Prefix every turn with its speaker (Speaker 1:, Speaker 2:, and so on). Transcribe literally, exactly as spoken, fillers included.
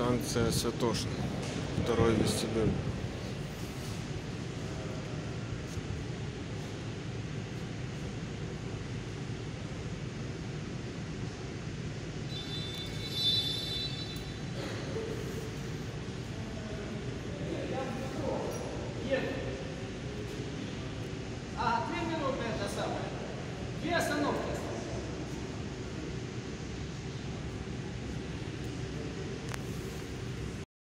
Speaker 1: Станция Святошин, второй вестибюль.
Speaker 2: А, три минуты это самое. Две остановки.